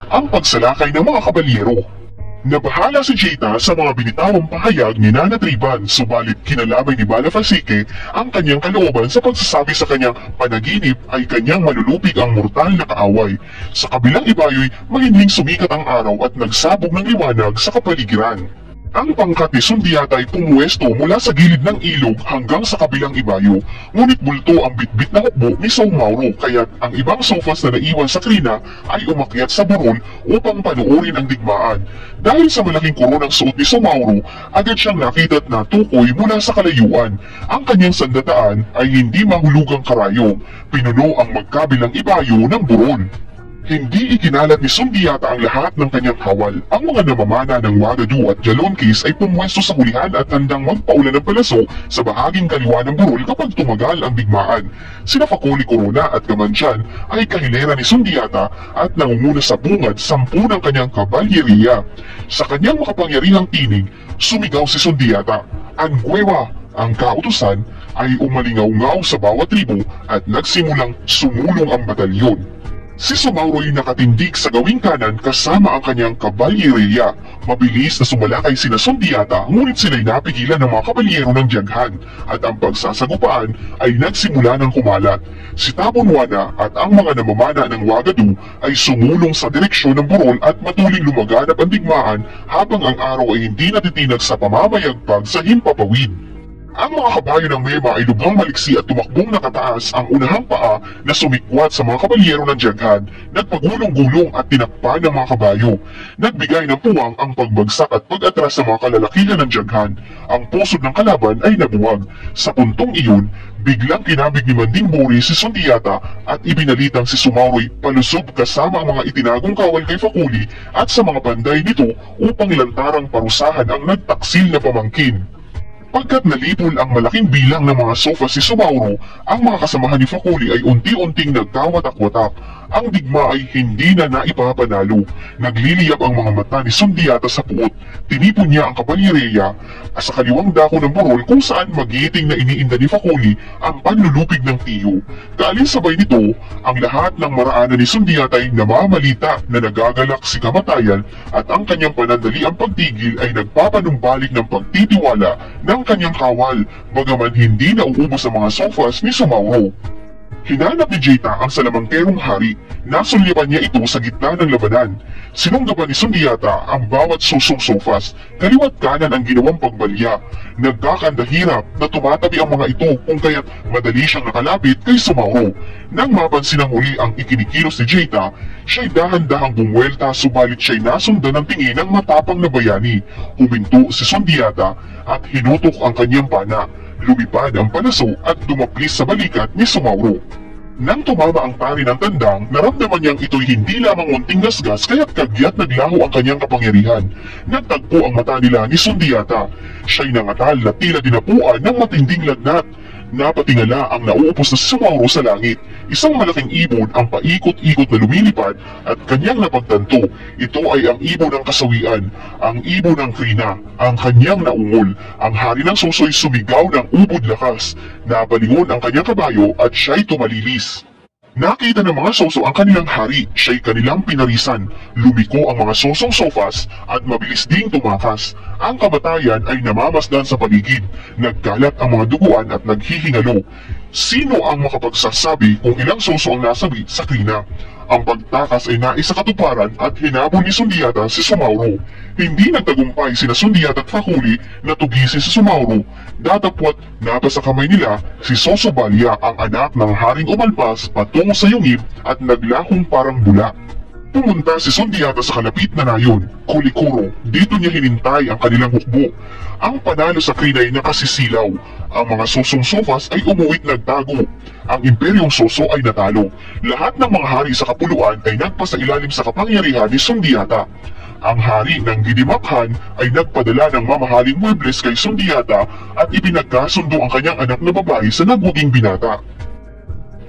Ang pagsalakay ng mga kabalyero. Nabahala si Djata sa mga binitawang pahayag ni Nana Triban, subalit kinalamay ni Balla Fasséké ang kanyang kalooban sa pagsasabi sa kanyang panaginip ay kanyang malulupig ang mortal na kaaway. Sa kabilang ibayo'y mahinhing sumikat ang araw at nagsabog ng liwanag sa kapaligiran. Ang pangkat ni Sundiata'y pumuwesto mula sa gilid ng ilog hanggang sa kabilang ibayo, ngunit bulto ang bitbit na hukbo ni Mauro, kaya't ang ibang sofas na naiwan sa krina ay umakyat sa burol upang panuorin ang digmaan. Dahil sa malaking koronang suot ni Mauro, agad siyang nakita't natukoy mula sa kalayuan. Ang kanyang sandataan ay hindi mahulugang karayom, pinuno ang magkabilang ibayo ng burol. Hindi ikinalat ni Sundiata ang lahat ng kanyang kawal. Ang mga namamana ng Wagadu at Jalonquis ay pumwesto sa hulihan at handang magpaulan ng palaso sa bahaging kaliwa ng burol kapag tumagal ang digmaan. Sina Fakoli Corona at Kamansyan ay kahilera ni Sundiata at nangunguna sa bungad 10 ng kanyang kabalyeriya. Sa kanyang makapangyarihang tinig, sumigaw si Sundiata, "Ang guewa!" Ang kautusan ay umalingaw-ngaw sa bawat tribo at nagsimulang sumulong ang batalyon. Si Mauro'y nakatindig sa gawing kanan kasama ang kanyang kabalyeriya. Mabilis na sumalakay sina Sundiata, ngunit sila'y napigilan ng mga kabalyero ng Djaghan at ang pagsasagupaan ay nagsimula ng kumalat. Si Tabunwana at ang mga namamana ng Wagadu ay sumulong sa direksyon ng burol at matuling lumaganap ang digmaan habang ang araw ay hindi natitinag sa pamamayagpag sa himpapawid. Ang mga kabayo ng Mema ay lubhang maliksi at tumakbong nakataas ang unahang paa na sumikwat sa mga kabalyero ng Djaghan, nagpagulong-gulong at tinakpan ng mga kabayo. Nagbigay ng puwang ang pagbagsak at pag-atras sa mga kalalakihan ng Djaghan. Ang pusod ng kalaban ay nabuwag. Sa puntong iyon, biglang kinabig ni Manding Buri si Sundiata at ibinalitang si Mauro'y palusob kasama ang mga itinagong kawal kay Fakoli at sa mga panday nito upang ilantarang parusahan ang nagtaksil na pamangkin. Pagkat nalipol ang malaking bilang ng mga sofa si Mauro, ang mga kasamahan ni Fakoli ay unti-unting nagkawatak-watak. Ang digma ay hindi na naipapanalo. Nagliliyab ang mga mata ni Sundiata sa puot. Tinipon niya ang kabalyeriya sa kaliwang dako ng burol kung saan magiting na iniinda ni Fakoli ang panlulupig ng tiyo. Kaalinsabay nito, ang lahat ng maraanan ni Sundiata ay namamalita na nagagalak si kamatayan at ang kanyang panandaliang pagtigil ay nagpapanumbalik ng pagtitiwala ng kanyang kawal, bagaman hindi nauubos ang mga sofas ni Mauro. Hinanap ni Djata ang salamangkerong hari. Nasulyapan niya ito sa gitna ng labanan. Sinunggaban ni Sundiata ang bawat susong sofas. Kaliwat kanan ang ginawang pagbalya. Nagkakandahirap na tumatabi ang mga ito kung kaya't madali siyang nakalapit kay Mauro. Nang mapansin ang huli ang ikinikilos ni Djata, siya'y dahan-dahang bumuelta subalit siya'y nasundan ng tingin ng matapang na bayani. Huminto si Sundiata at hinutok ang kanyang pana. Lumipad ang palaso at dumaplis sa balikat ni Mauro. Nang tumama ang pari ng tandang, naramdaman niyang ito'y hindi lamang munting gasgas kaya't kagyat naglaho ang kanyang kapangyarihan. Nagtagpo ang mata nila ni Sundiata. Siya'y nangatal na tila dinapuan ng matinding lagnat. Napatingala ang nauupos na si Mauro sa langit. Isang malaking ibon ang paikot-ikot na lumilipad at kanyang napagtanto. Ito ay ang ibon ng kasawian, ang ibon ng krina, ang kanyang naungol. Ang hari ng suso'y sumigaw ng ubod lakas. Nabalingon ang kanyang kabayo at siya'y tumalilis. Nakita ng mga soso ang kanilang hari, siya'y kanilang pinarisan. Lumiko ang mga sosong sofas at mabilis ding tumakas. Ang kamatayan ay namamasdan sa paligid. Nagkalat ang mga duguan at naghihingalo. Sino ang makapagsasabi kung ilang soso ang nasabi sa krina? Ang pagtakas ay naisakatuparan at hinabol ni Sundiata si Mauro. Hindi nagtagumpay sina Sundiata at Fakoli na tugisin si Mauro. Datapwat napasa kamay nila si Sosobalya, ang anak ng haring umalpas patungo sa yungib at naglahong parang bula. Pumunta si Sundiata sa kalapit na nayon, Kulikuro. Dito niya hinintay ang kanilang hukbo. Ang panalo sa krina ay nakasisilaw. Ang mga sosong sofas ay umuwit nagtago. Ang imperyong soso ay natalo. Lahat ng mga hari sa kapuluan ay nagpasailalim sa kapangyarihan ni Sundiata. Ang hari ng Gidimakhan ay nagpadala ng mamahaling muebles kay Sundiata at ipinagkasundo ang kanyang anak na babae sa nagwaging binata.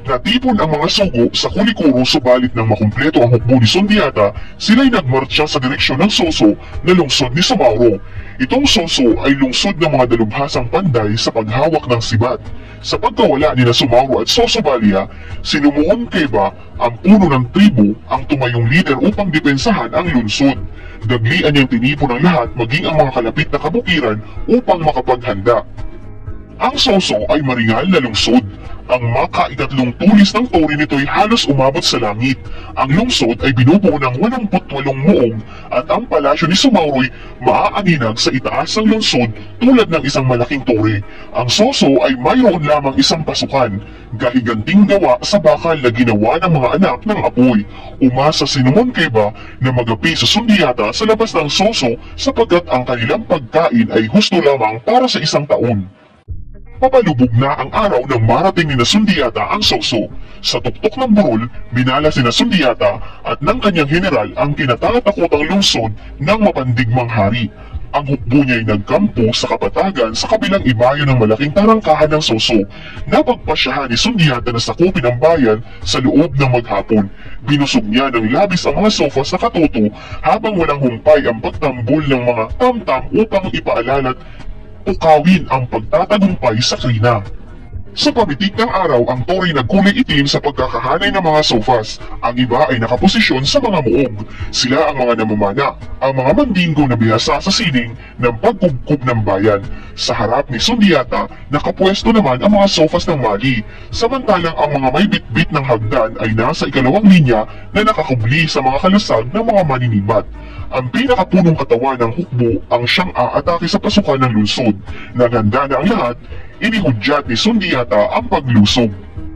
Natipon ang mga sugo sa kulikuro subalit nang makumpleto ang hukbo ni Sundiata, sila'y nagmarcha sa direksyon ng Soso na lungsod ni Sumauro. Itong Soso ay lungsod ng mga dalubhasang Panday sa paghawak ng sibat. Sa pagkawala ni Sumauro at Soso Balia, sinumuon Keba, ang puno ng tribo, ang tumayong lider upang depensahan ang lungsod. Daglian niyang tinipon ang lahat maging ang mga kalapit na kabukiran upang makapaghanda. Ang Soso ay maringal na lungsod. Ang maka-ikatlong tulis ng tori nito ay halos umabot sa langit. Ang lungsod ay binubuo ng 88 muong at ang palasyo ni Sumauro ay maaaninag sa itaas ng lungsod tulad ng isang malaking tori. Ang Soso ay mayroon lamang isang pasukan, gahiganting gawa sa bakal na ginawa ng mga anak ng apoy. Umasa si Keba na magapi sa Sundiata sa labas ng Soso sapagkat ang kanilang pagkain ay husto lamang para sa isang taon. Papalubog na ang araw nang marating ni Sundiata ang Soso. Sa tuktok ng burol, binala si Sundiata at ng kanyang general ang kinatatakotang lungsod ng mapandigmang hari. Ang hukbo niya ay nagkampo sa kapatagan sa kabilang ibayo ng malaking tarangkahan ng Soso. Napagpasyahan ni Sundiata na sakupin ang bayan sa loob ng maghapon. Binusog niya ng labis ang mga sofa sa katuto habang walang humpay ang pagtambol ng mga tamtam upang ipaalala't ukawin ang pagtatagumpay sa krina. Sa pabitik ng araw, ang tori nagkulay itim sa pagkakahanay ng mga sofas. Ang iba ay nakaposisyon sa mga muog. Sila ang mga namamana, ang mga mandingo na bihasa sa sining ng pagkubkob ng bayan. Sa harap ni Sundiata, nakapwesto naman ang mga sofas ng mali, samantalang ang mga may bitbit ng hagdan ay nasa ikalawang linya na nakakubli sa mga kalusag ng mga maninibat. Ang pinakapunong katawan ng hukbo ang siyang aatake sa pasukan ng lungsod. Naghanda na ang lahat, inihudyat ni Sundiata ang paglusog.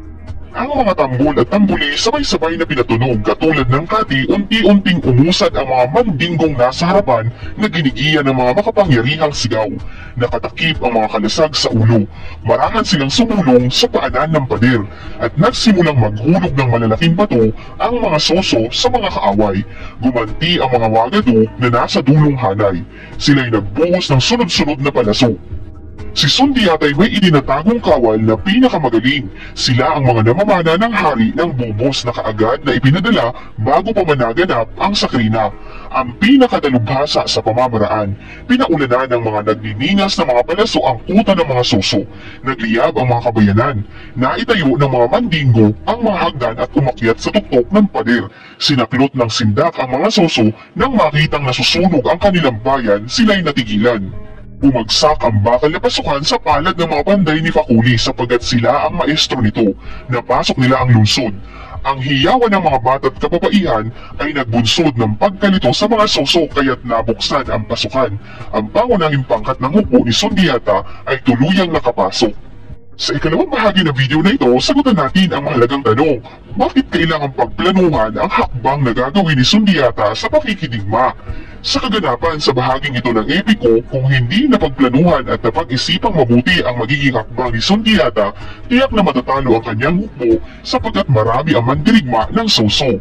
Ang mga tambol at tambuli sabay-sabay na pinatunog katulad ng kati, unti-unting umusad ang mga mandinggong nasa harapan na ginigiyan ng mga makapangyarihang sigaw. Nakatakip ang mga kalasag sa ulo. Marahan silang sumulong sa paanan ng pader at nagsimulang maghulog ng malalaking bato ang mga Soso sa mga kaaway. Gumanti ang mga wagado na nasa dulong hanay. Sila'y nagbuhos ng sunod-sunod na palaso. Si Sundiata'y may itinatagong kawal na pinakamagaling. Sila ang mga namamana ng hari ng bubos na kaagad na ipinadala bago pa managanap ang sakrina. Ang pinakadalubhasa sa pamamaraan, pinaulanan ng mga nagniningas na mga palaso ang kuta ng mga Soso. Nagliyab ang mga kabayanan. Naitayo ng mga mandingo ang mga hagdan at umakyat sa tuktok ng pader. Sinaklot ng sindak ang mga Soso nang makitang nasusunog ang kanilang bayan, sila'y natigilan. Bumagsak ang bakal na pasukan sa palad ng mga panday ni Fakuli sapagkat sila ang maestro nito. Napasok nila ang lungsod. Ang hiyawan ng mga bata at kababaihan ay nagbunsod ng pagkalito sa mga Soso kaya't nabuksan ang pasukan. Ang pangunahing pangkat ng hukbo ni Sundiata ay tuluyang nakapasok. Sa ikalawang bahagi ng video na ito, sagutan natin ang mahalagang tanong. Bakit kailangang pagplanuhan ang hakbang na gagawin ni Sundiata sa pakikidigma? Sa kaganapan sa bahaging ito ng EPIKO, kung hindi napagplanuhan at napag-isipang mabuti ang magiging hakbang ni Sundiata, tiyak na matatalo ang kanyang hukbo sapagkat marami ang mandirigma ng Soso.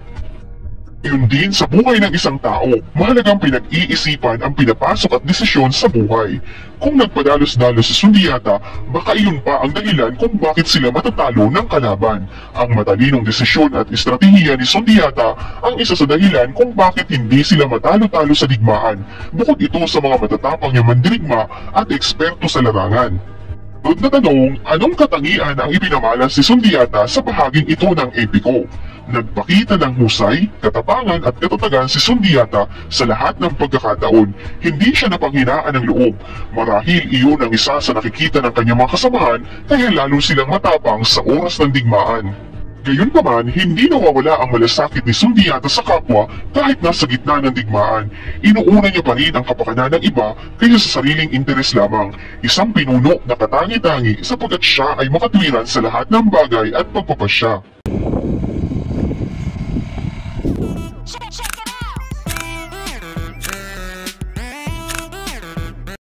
Yun din sa buhay ng isang tao, mahalagang pinag-iisipan ang pinapasok at desisyon sa buhay. Kung nagpadalos-dalos si Sundiata, baka iyon pa ang dahilan kung bakit sila matatalo ng kalaban. Ang matalinong desisyon at estratehiya ni Sundiata ang isa sa dahilan kung bakit hindi sila matalo-talo sa digmaan, bukod ito sa mga matatapang niyang mandirigma at eksperto sa larangan. Sunod na tanong, anong katangian ang ipinamalas si Sundiata sa bahaging ito ng EPIKO? Nagpakita ng husay, katapangan at katatagan si Sundiata sa lahat ng pagkakataon. Hindi siya napanghinaan ng loob. Marahil iyon ang isa sa nakikita ng kanyang mga kasamahan kaya lalo silang matapang sa oras ng digmaan. Gayunpaman, hindi nawawala ang malasakit ni Sundiata sa kapwa kahit nasa gitna ng digmaan. Inuuna niya pa rin ang kapakanan ng iba kaysa sa sariling interes lamang. Isang pinuno na katangi-tangi sapagkat siya ay makatwiran sa lahat ng bagay at pagpapasya.